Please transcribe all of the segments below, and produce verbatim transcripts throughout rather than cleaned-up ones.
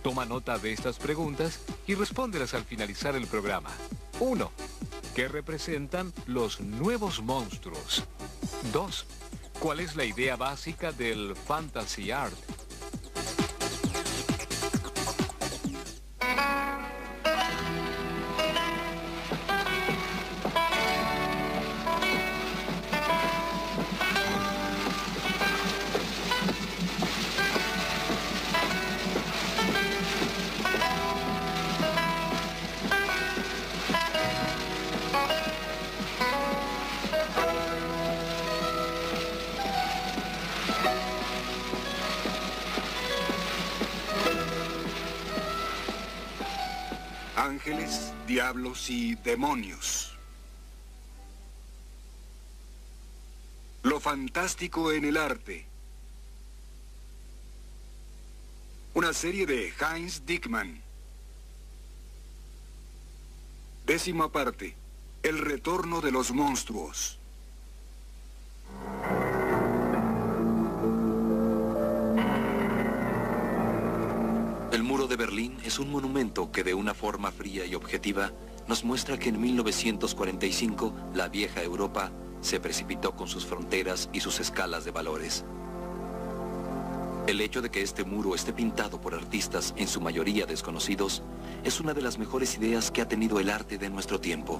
Toma nota de estas preguntas y respóndelas al finalizar el programa. uno. ¿Qué representan los nuevos monstruos? dos. ¿Cuál es la idea básica del fantasy art? Ángeles, diablos y demonios. Lo fantástico en el arte. Una serie de Heinz Dickman. Décima parte. El retorno de los monstruos. El muro de Berlín es un monumento que de una forma fría y objetiva nos muestra que en mil novecientos cuarenta y cinco la vieja Europa se precipitó con sus fronteras y sus escalas de valores. El hecho de que este muro esté pintado por artistas en su mayoría desconocidos es una de las mejores ideas que ha tenido el arte de nuestro tiempo.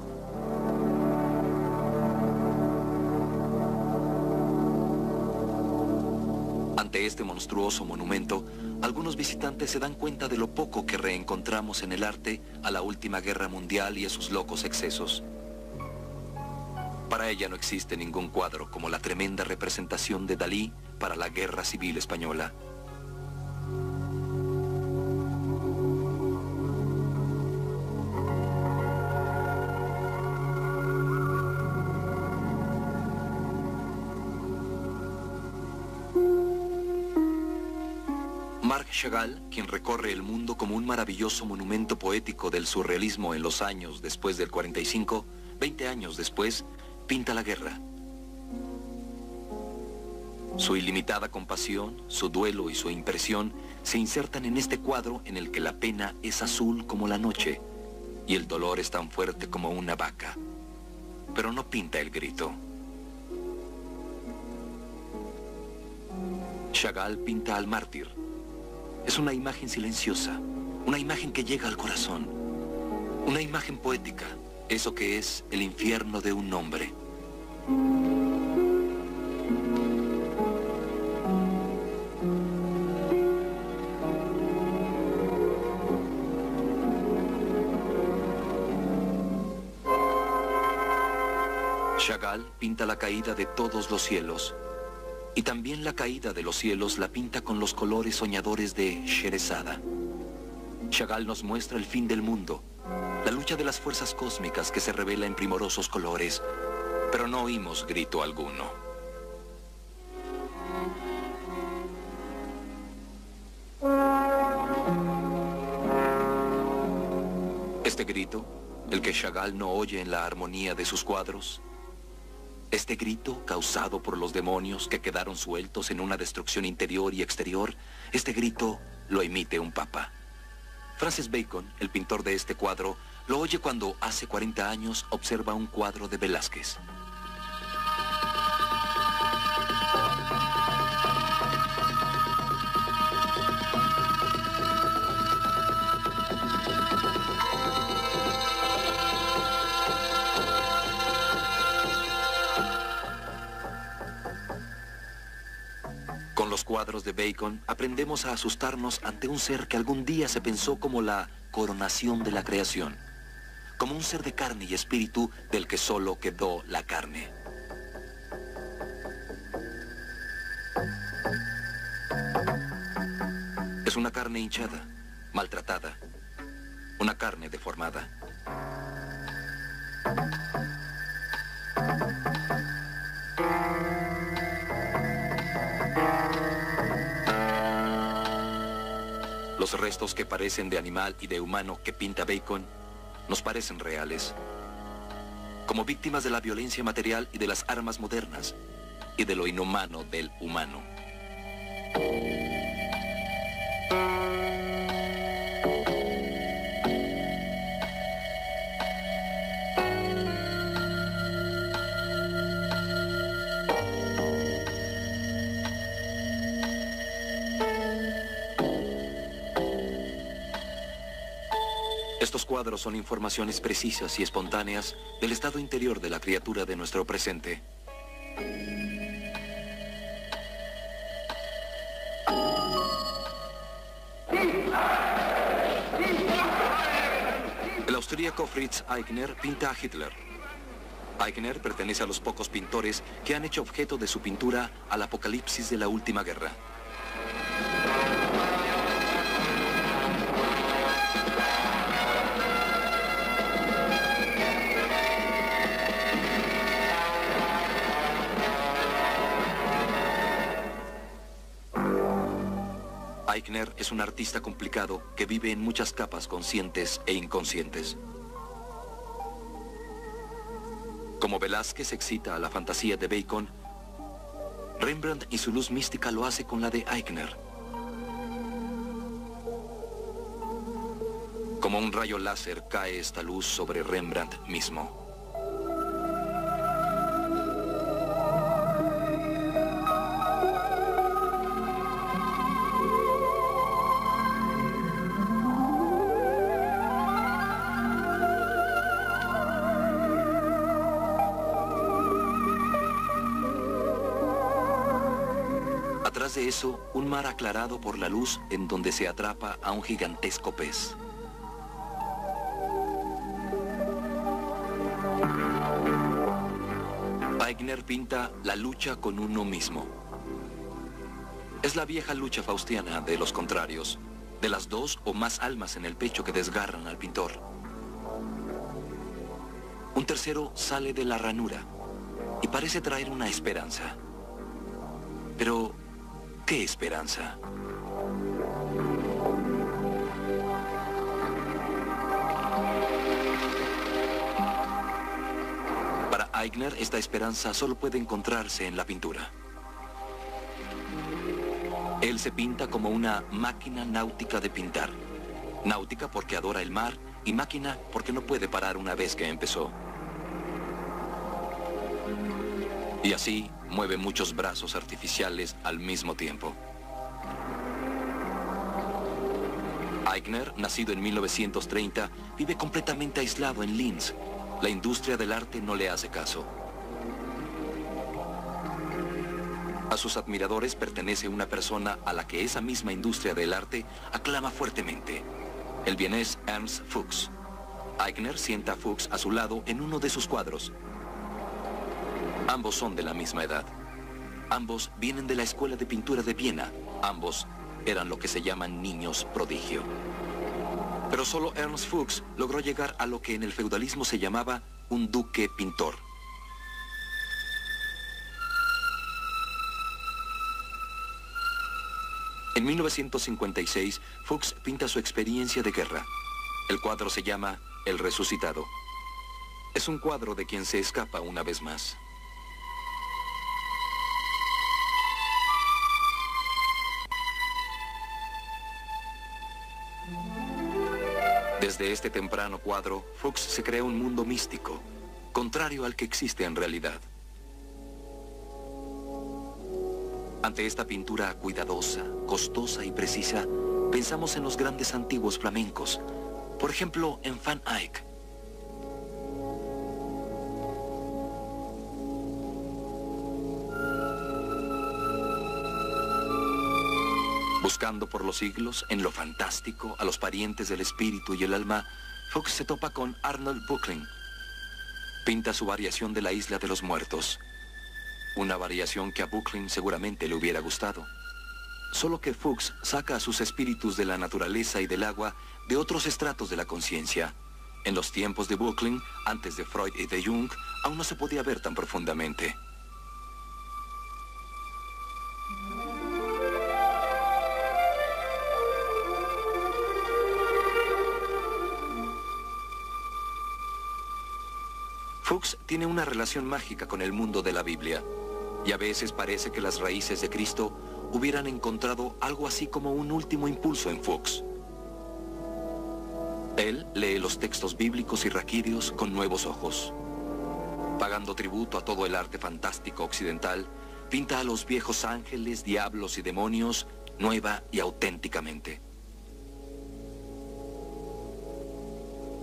Ante este monstruoso monumento, algunos visitantes se dan cuenta de lo poco que reencontramos en el arte a la última guerra mundial y a sus locos excesos. Para ella no existe ningún cuadro como la tremenda representación de Dalí para la Guerra Civil Española. Marc Chagall, quien recorre el mundo como un maravilloso monumento poético del surrealismo en los años después del cuarenta y cinco, veinte años después, pinta la guerra. Su ilimitada compasión, su duelo y su impresión se insertan en este cuadro en el que la pena es azul como la noche y el dolor es tan fuerte como una vaca. Pero no pinta el grito. Chagall pinta al mártir. Es una imagen silenciosa, una imagen que llega al corazón, una imagen poética, eso que es el infierno de un hombre. Chagall pinta la caída de todos los cielos. Y también la caída de los cielos la pinta con los colores soñadores de Sherezada. Chagall nos muestra el fin del mundo, la lucha de las fuerzas cósmicas que se revela en primorosos colores, pero no oímos grito alguno. Este grito, el que Chagall no oye en la armonía de sus cuadros, este grito causado por los demonios que quedaron sueltos en una destrucción interior y exterior, este grito lo emite un papa. Francis Bacon, el pintor de este cuadro, lo oye cuando hace cuarenta años observa un cuadro de Velázquez. Con los cuadros de Bacon aprendemos a asustarnos ante un ser que algún día se pensó como la coronación de la creación, como un ser de carne y espíritu del que solo quedó la carne. Es una carne hinchada, maltratada, una carne deformada. Los restos que parecen de animal y de humano que pinta Bacon nos parecen reales, como víctimas de la violencia material y de las armas modernas y de lo inhumano del humano. Estos cuadros son informaciones precisas y espontáneas del estado interior de la criatura de nuestro presente. El austríaco Fritz Eigner pinta a Hitler. Eigner pertenece a los pocos pintores que han hecho objeto de su pintura al apocalipsis de la última guerra. Eigner es un artista complicado que vive en muchas capas conscientes e inconscientes. Como Velázquez excita a la fantasía de Bacon, Rembrandt y su luz mística lo hace con la de Eigner. Como un rayo láser cae esta luz sobre Rembrandt mismo. Atrás de eso, un mar aclarado por la luz en donde se atrapa a un gigantesco pez. Eigner pinta la lucha con uno mismo. Es la vieja lucha faustiana de los contrarios, de las dos o más almas en el pecho que desgarran al pintor. Un tercero sale de la ranura y parece traer una esperanza. Pero, ¿qué esperanza? Para Eigner, esta esperanza solo puede encontrarse en la pintura. Él se pinta como una máquina náutica de pintar. Náutica porque adora el mar y máquina porque no puede parar una vez que empezó. Y así mueve muchos brazos artificiales al mismo tiempo. Eigner, nacido en mil novecientos treinta, vive completamente aislado en Linz. La industria del arte no le hace caso. A sus admiradores pertenece una persona a la que esa misma industria del arte aclama fuertemente, el vienés Ernst Fuchs. Eigner sienta a Fuchs a su lado en uno de sus cuadros. Ambos son de la misma edad. Ambos vienen de la Escuela de Pintura de Viena. Ambos eran lo que se llaman niños prodigio. Pero solo Ernst Fuchs logró llegar a lo que en el feudalismo se llamaba un duque pintor. En mil novecientos cincuenta y seis, Fuchs pinta su experiencia de guerra. El cuadro se llama El Resucitado. Es un cuadro de quien se escapa una vez más. Desde este temprano cuadro, Fuchs se crea un mundo místico, contrario al que existe en realidad. Ante esta pintura cuidadosa, costosa y precisa, pensamos en los grandes antiguos flamencos, por ejemplo, en Van Eyck. Buscando por los siglos, en lo fantástico, a los parientes del espíritu y el alma, Fuchs se topa con Arnold Böcklin. Pinta su variación de la isla de los muertos. Una variación que a Böcklin seguramente le hubiera gustado. Solo que Fuchs saca a sus espíritus de la naturaleza y del agua de otros estratos de la conciencia. En los tiempos de Böcklin, antes de Freud y de Jung, aún no se podía ver tan profundamente. Fuchs tiene una relación mágica con el mundo de la Biblia, y a veces parece que las raíces de Cristo hubieran encontrado algo así como un último impulso en Fuchs. Él lee los textos bíblicos y raquídeos con nuevos ojos. Pagando tributo a todo el arte fantástico occidental, pinta a los viejos ángeles, diablos y demonios nueva y auténticamente.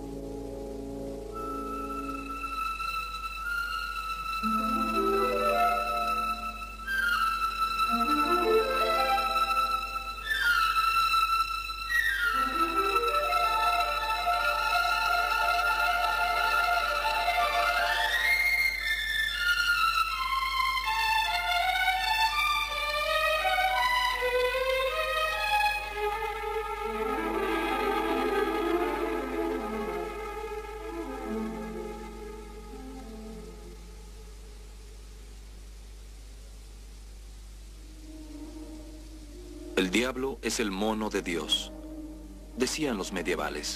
El diablo es el mono de Dios, decían los medievales.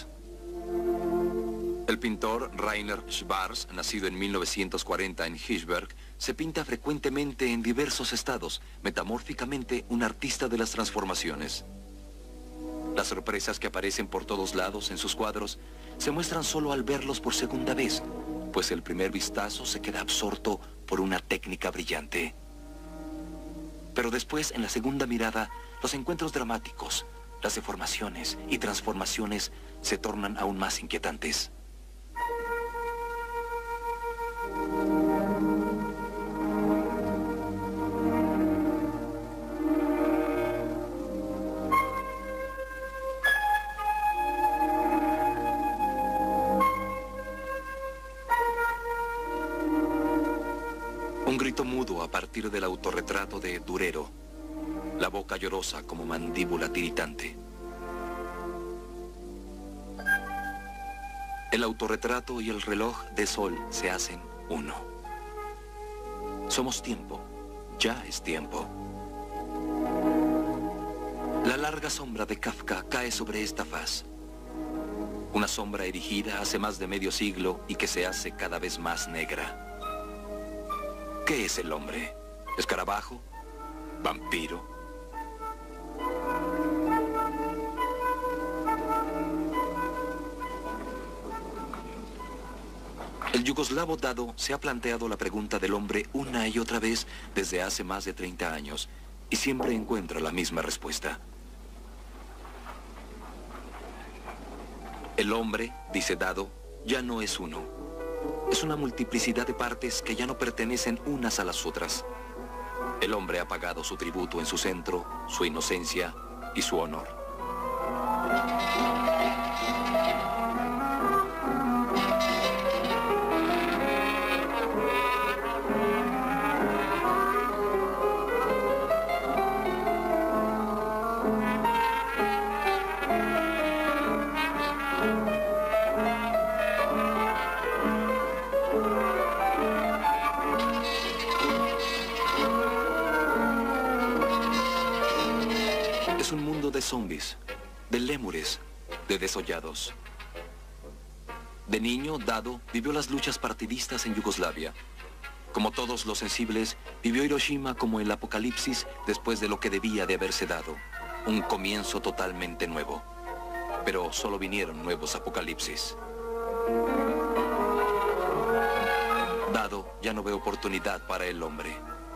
El pintor Rainer Schwarz, nacido en mil novecientos cuarenta en Hirschberg, se pinta frecuentemente en diversos estados, metamórficamente un artista de las transformaciones. Las sorpresas que aparecen por todos lados en sus cuadros se muestran solo al verlos por segunda vez, pues el primer vistazo se queda absorto por una técnica brillante. Pero después, en la segunda mirada, los encuentros dramáticos, las deformaciones y transformaciones se tornan aún más inquietantes. Un grito mudo a partir del autorretrato de Durero, la boca llorosa como mandíbula tiritante. El autorretrato y el reloj de sol se hacen uno. Somos tiempo, ya es tiempo. La larga sombra de Kafka cae sobre esta faz. Una sombra erigida hace más de medio siglo y que se hace cada vez más negra. ¿Qué es el hombre? ¿Escarabajo? ¿Vampiro? El yugoslavo Dado se ha planteado la pregunta del hombre una y otra vez desde hace más de treinta años y siempre encuentra la misma respuesta. El hombre, dice Dado, ya no es uno. Es una multiplicidad de partes que ya no pertenecen unas a las otras. El hombre ha pagado su tributo en su centro, su inocencia y su honor. Es un mundo de zombies, de lémures, de desollados. De niño, Dado vivió las luchas partidistas en Yugoslavia. Como todos los sensibles, vivió Hiroshima como el apocalipsis después de lo que debía de haberse dado. Un comienzo totalmente nuevo. Pero solo vinieron nuevos apocalipsis. Dado ya no ve oportunidad para el hombre.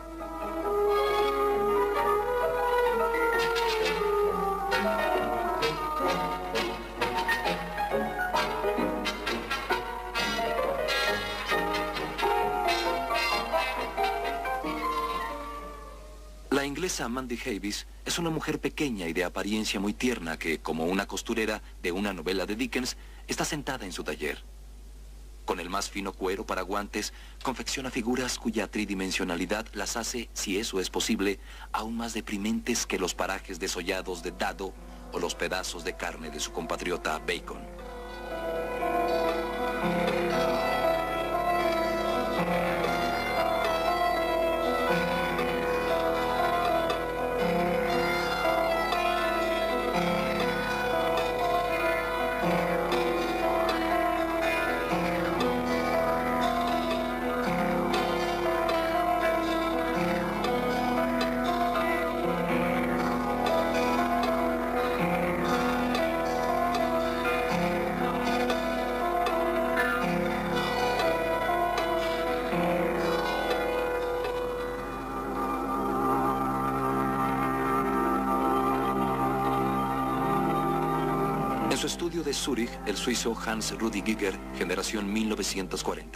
La inglesa Mandy Havis es una mujer pequeña y de apariencia muy tierna que, como una costurera de una novela de Dickens, está sentada en su taller. Con el más fino cuero para guantes, confecciona figuras cuya tridimensionalidad las hace, si eso es posible, aún más deprimentes que los parajes desollados de Dado o los pedazos de carne de su compatriota Bacon. En su estudio de Zúrich, el suizo Hans Rudi Giger, generación mil novecientos cuarenta.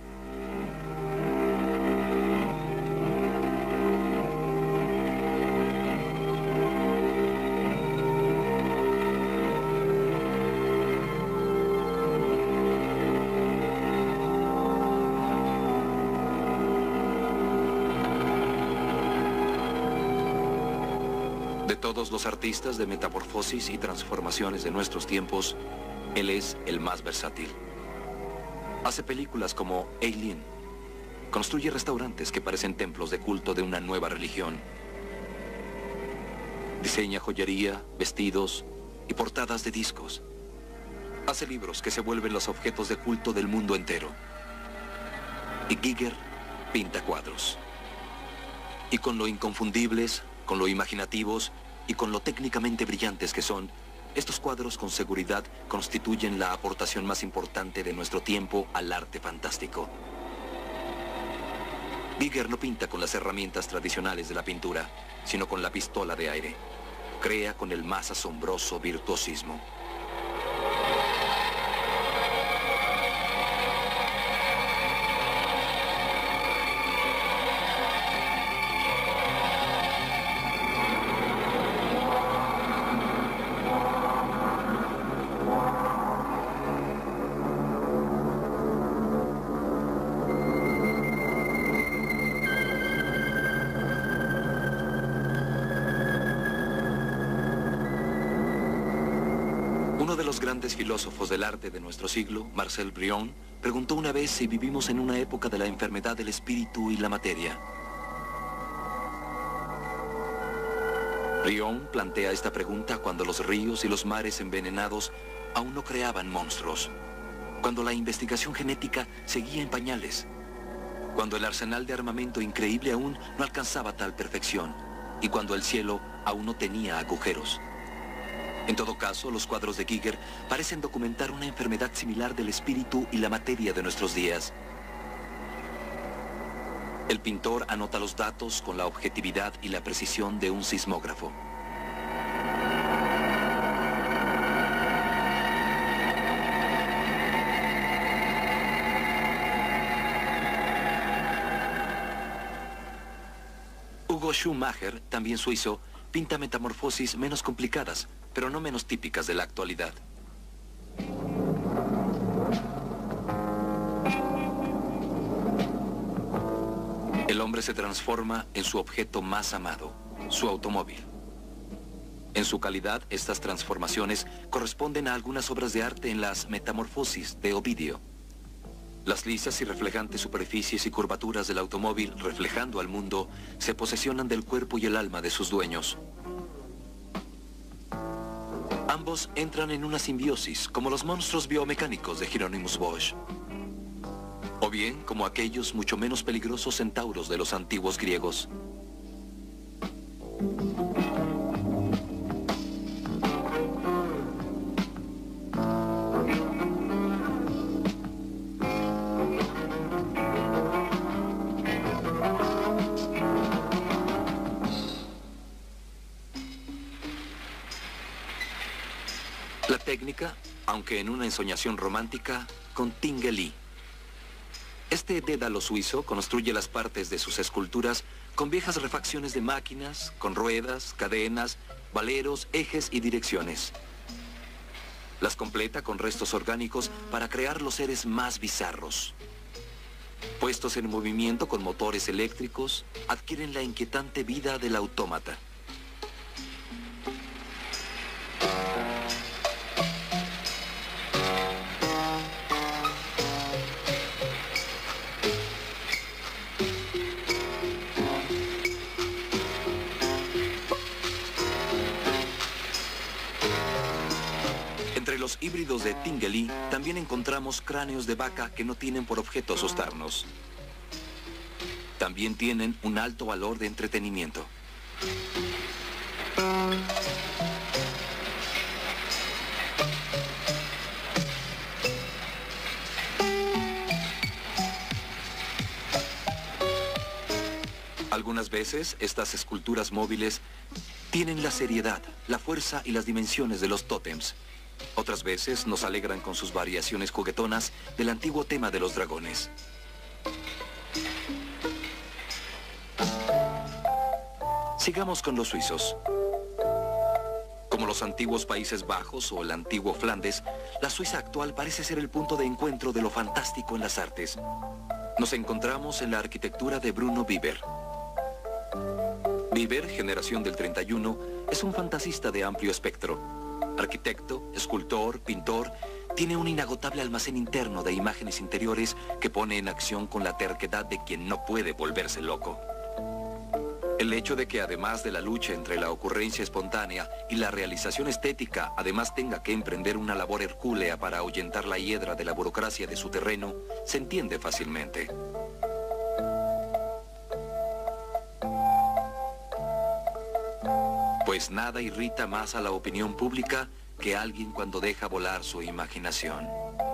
De todos los artistas de metamorfosis y transformaciones de nuestros tiempos, él es el más versátil. Hace películas como Alien. Construye restaurantes que parecen templos de culto de una nueva religión. Diseña joyería, vestidos y portadas de discos. Hace libros que se vuelven los objetos de culto del mundo entero. Y Giger pinta cuadros. Y con lo inconfundibles, con lo imaginativos y con lo técnicamente brillantes que son, estos cuadros con seguridad constituyen la aportación más importante de nuestro tiempo al arte fantástico. Giger no pinta con las herramientas tradicionales de la pintura, sino con la pistola de aire. Crea con el más asombroso virtuosismo. Uno de los grandes filósofos del arte de nuestro siglo, Marcel Bryon, preguntó una vez si vivimos en una época de la enfermedad del espíritu y la materia. Bryon plantea esta pregunta cuando los ríos y los mares envenenados aún no creaban monstruos, cuando la investigación genética seguía en pañales, cuando el arsenal de armamento increíble aún no alcanzaba tal perfección y cuando el cielo aún no tenía agujeros. En todo caso, los cuadros de Giger parecen documentar una enfermedad similar del espíritu y la materia de nuestros días. El pintor anota los datos con la objetividad y la precisión de un sismógrafo. Hugo Schumacher, también suizo, pinta metamorfosis menos complicadas, pero no menos típicas de la actualidad. El hombre se transforma en su objeto más amado, su automóvil. En su calidad, estas transformaciones corresponden a algunas obras de arte en las Metamorfosis de Ovidio. Las lisas y reflejantes superficies y curvaturas del automóvil, reflejando al mundo, se posesionan del cuerpo y el alma de sus dueños. Ambos entran en una simbiosis, como los monstruos biomecánicos de Hieronymus Bosch. O bien, como aquellos mucho menos peligrosos centauros de los antiguos griegos. La técnica, aunque en una ensoñación romántica, con Tinguely. Este dédalo suizo construye las partes de sus esculturas con viejas refacciones de máquinas, con ruedas, cadenas, valeros, ejes y direcciones. Las completa con restos orgánicos para crear los seres más bizarros. Puestos en movimiento con motores eléctricos, adquieren la inquietante vida del autómata. Entre los híbridos de Tinguely también encontramos cráneos de vaca que no tienen por objeto asustarnos. También tienen un alto valor de entretenimiento. Algunas veces estas esculturas móviles tienen la seriedad, la fuerza y las dimensiones de los tótems. Otras veces nos alegran con sus variaciones juguetonas del antiguo tema de los dragones. Sigamos con los suizos. Como los antiguos Países Bajos o el antiguo Flandes, la Suiza actual parece ser el punto de encuentro de lo fantástico en las artes. Nos encontramos en la arquitectura de Bruno Biber. Biber, generación del treinta y uno, es un fantasista de amplio espectro. Arquitecto, escultor, pintor, tiene un inagotable almacén interno de imágenes interiores que pone en acción con la terquedad de quien no puede volverse loco. El hecho de que además de la lucha entre la ocurrencia espontánea y la realización estética, además tenga que emprender una labor hercúlea para ahuyentar la hiedra de la burocracia de su terreno, se entiende fácilmente. Pues nada irrita más a la opinión pública que alguien cuando deja volar su imaginación.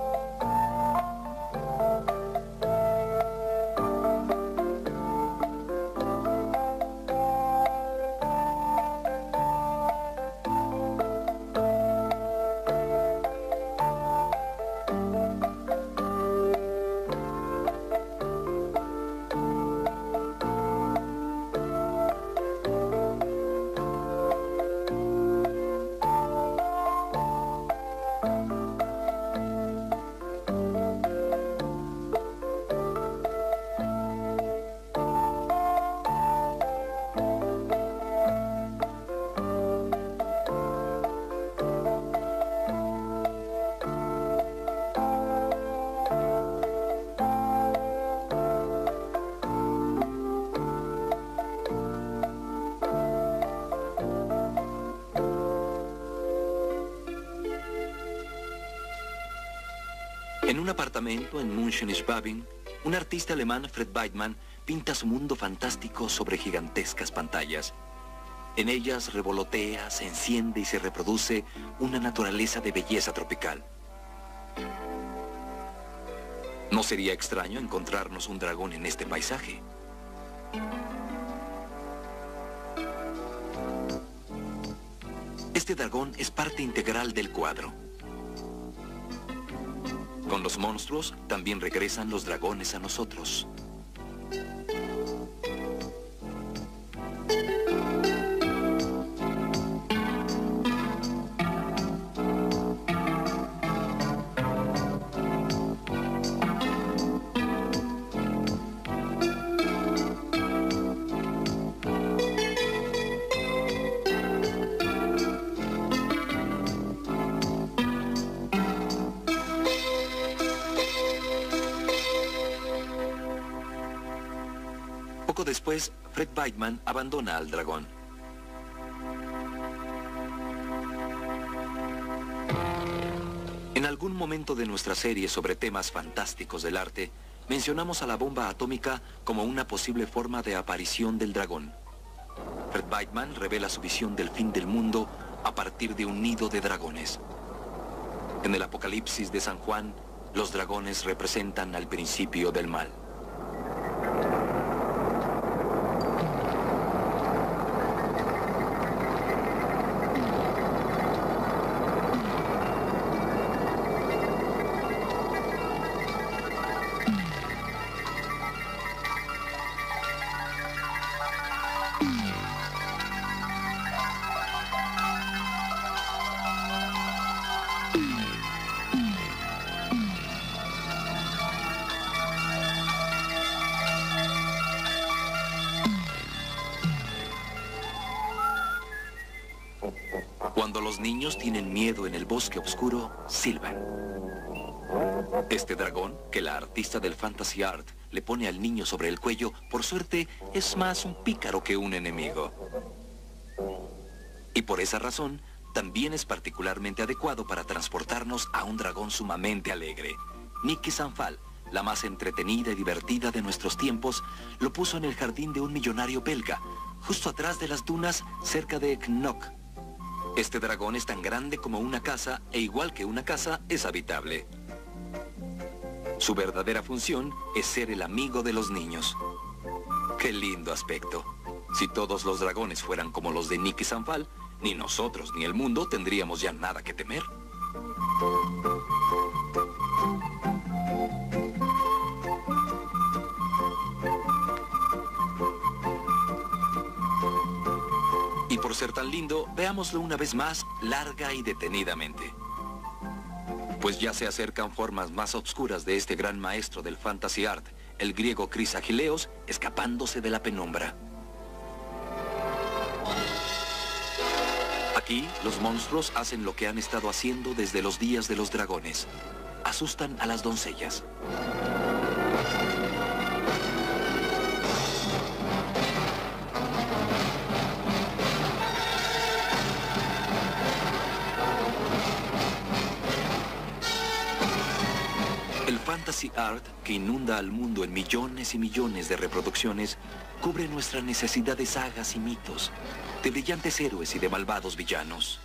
En un apartamento en München-Schwabing, un artista alemán, Fred Weidmann, pinta su mundo fantástico sobre gigantescas pantallas. En ellas revolotea, se enciende y se reproduce una naturaleza de belleza tropical. No sería extraño encontrarnos un dragón en este paisaje. Este dragón es parte integral del cuadro. Con los monstruos también regresan los dragones a nosotros. Poco después, Fred Weidmann abandona al dragón. En algún momento de nuestra serie sobre temas fantásticos del arte, mencionamos a la bomba atómica como una posible forma de aparición del dragón. Fred Weidmann revela su visión del fin del mundo a partir de un nido de dragones. En el Apocalipsis de San Juan, los dragones representan al principio del mal. Cuando los niños tienen miedo en el bosque oscuro, silban. Este dragón, que la artista del fantasy art le pone al niño sobre el cuello, por suerte, es más un pícaro que un enemigo. Y por esa razón, también es particularmente adecuado para transportarnos a un dragón sumamente alegre. Niki Sanfal, la más entretenida y divertida de nuestros tiempos, lo puso en el jardín de un millonario belga, justo atrás de las dunas, cerca de Knock. Este dragón es tan grande como una casa e igual que una casa es habitable. Su verdadera función es ser el amigo de los niños. ¡Qué lindo aspecto! Si todos los dragones fueran como los de Niki Sanfal, ni nosotros ni el mundo tendríamos ya nada que temer. Y por ser tan lindo, veámoslo una vez más, larga y detenidamente. Pues ya se acercan formas más obscuras de este gran maestro del fantasy art, el griego Chris Agileos, escapándose de la penumbra. Aquí, los monstruos hacen lo que han estado haciendo desde los días de los dragones. Asustan a las doncellas. fantasy art, que inunda al mundo en millones y millones de reproducciones, cubre nuestra necesidad de sagas y mitos, de brillantes héroes y de malvados villanos.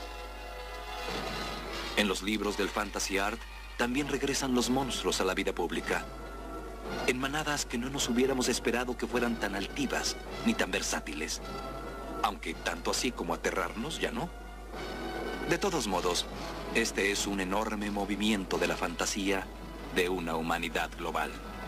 En los libros del fantasy art también regresan los monstruos a la vida pública, en manadas que no nos hubiéramos esperado que fueran tan altivas ni tan versátiles, aunque tanto así como aterrarnos ya no. De todos modos, este es un enorme movimiento de la fantasía de una humanidad global.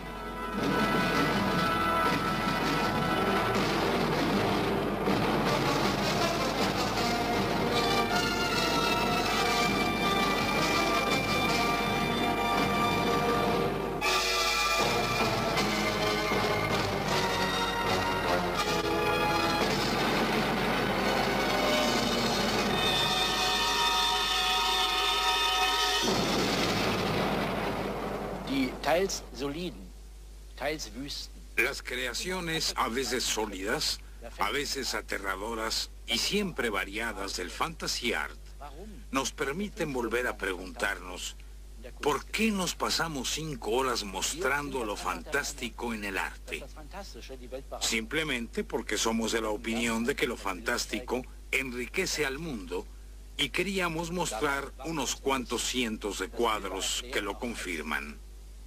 Las creaciones, a veces sólidas, a veces aterradoras y siempre variadas del fantasy art, nos permiten volver a preguntarnos ¿por qué nos pasamos cinco horas mostrando lo fantástico en el arte? Simplemente porque somos de la opinión de que lo fantástico enriquece al mundo y queríamos mostrar unos cuantos cientos de cuadros que lo confirman.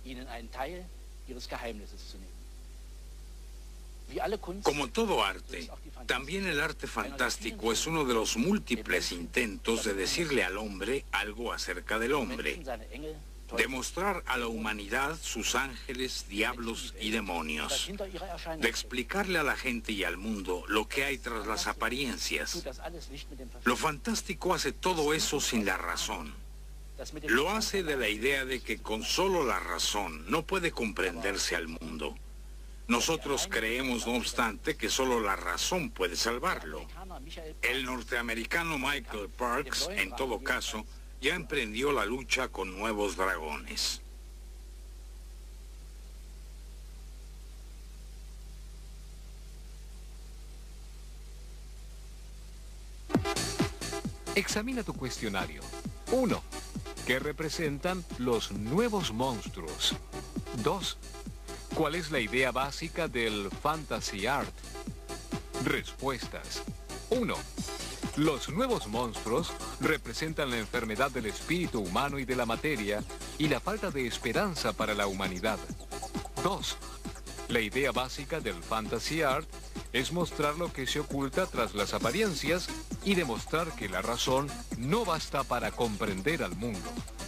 Como todo arte, también el arte fantástico es uno de los múltiples intentos de decirle al hombre algo acerca del hombre, de mostrar a la humanidad sus ángeles, diablos y demonios, de explicarle a la gente y al mundo lo que hay tras las apariencias. Lo fantástico hace todo eso sin la razón. Lo hace de la idea de que con solo la razón no puede comprenderse al mundo. Nosotros creemos, no obstante, que solo la razón puede salvarlo. El norteamericano Michael Parks, en todo caso, ya emprendió la lucha con nuevos dragones. Examina tu cuestionario. uno. ¿Qué representan los nuevos monstruos? dos. ¿Cuál es la idea básica del fantasy art? Respuestas. uno. Los nuevos monstruos representan la enfermedad del espíritu humano y de la materia y la falta de esperanza para la humanidad. dos. La idea básica del fantasy art es mostrar lo que se oculta tras las apariencias y demostrar que la razón no basta para comprender al mundo.